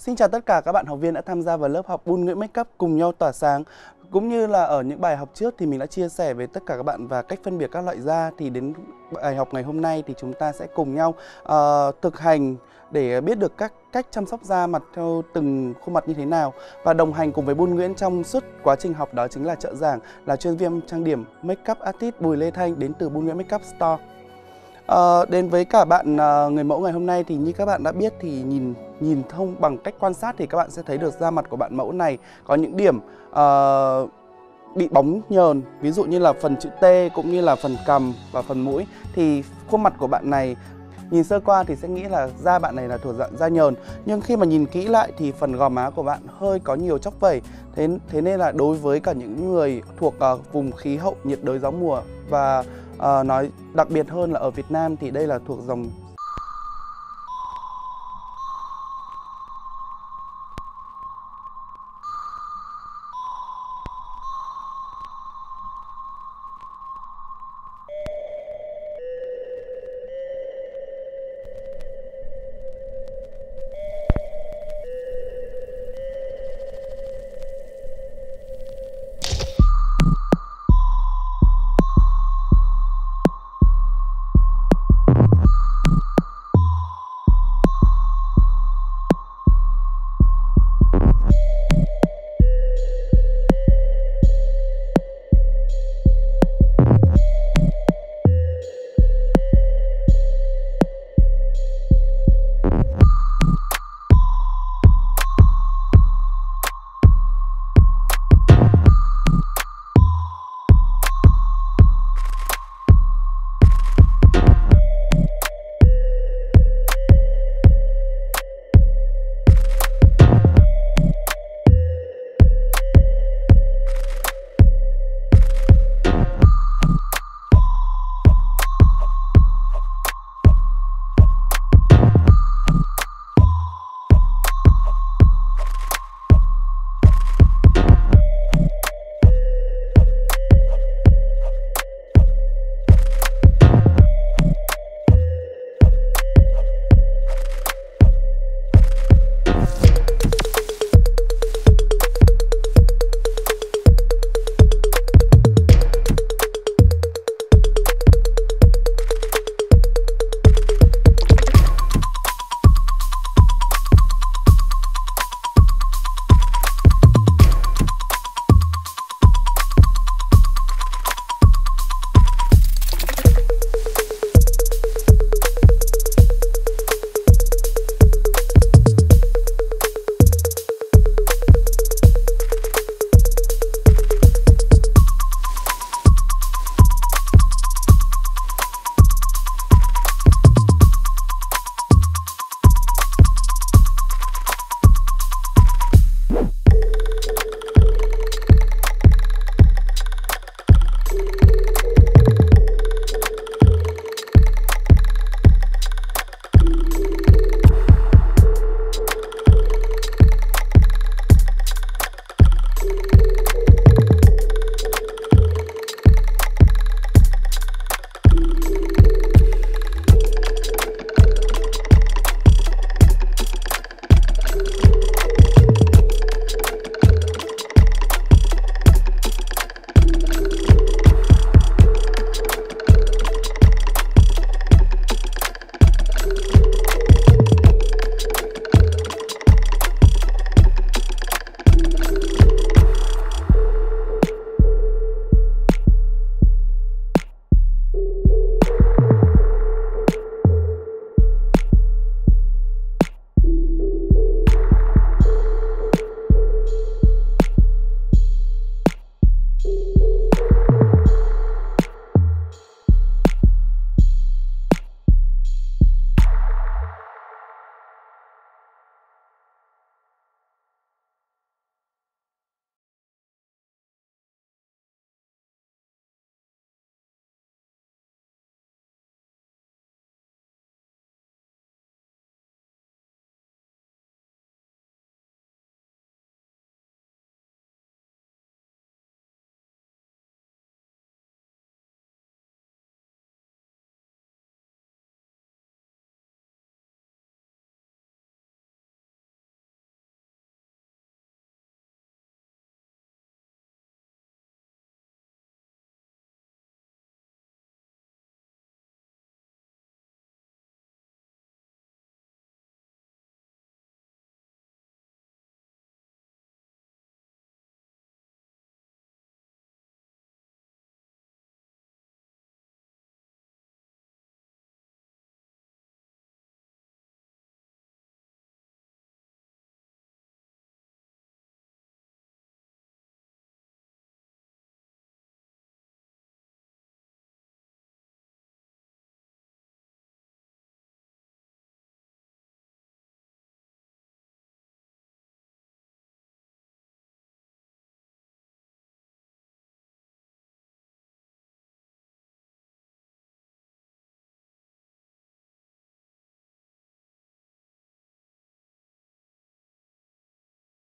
Xin chào tất cả các bạn học viên đã tham gia vào lớp học Bun Nguyễn Makeup cùng nhau tỏa sáng. Cũng như là ở những bài học trước thì mình đã chia sẻ với tất cả các bạn và cách phân biệt các loại da. Thì đến bài học ngày hôm nay thì chúng ta sẽ cùng nhau thực hành để biết được các cách chăm sóc da mặt theo từng khuôn mặt như thế nào. Và đồng hành cùng với Bun Nguyễn trong suốt quá trình học đó chính là trợ giảng, là chuyên viên trang điểm Makeup Artist Bùi Lê Thanh đến từ Bun Nguyễn Makeup Store. Đến với cả bạn người mẫu ngày hôm nay thì như các bạn đã biết thì nhìn thông bằng cách quan sát thì các bạn sẽ thấy được da mặt của bạn mẫu này có những điểm bị bóng nhờn, ví dụ như là phần chữ T cũng như là phần cằm và phần mũi. Thì khuôn mặt của bạn này nhìn sơ qua thì sẽ nghĩ là da bạn này là thuộc dạng da nhờn, nhưng khi mà nhìn kỹ lại thì phần gò má của bạn hơi có nhiều chóc vẩy. Thế nên là đối với cả những người thuộc vùng khí hậu nhiệt đới gió mùa và nói đặc biệt hơn là ở Việt Nam thì đây là thuộc dòng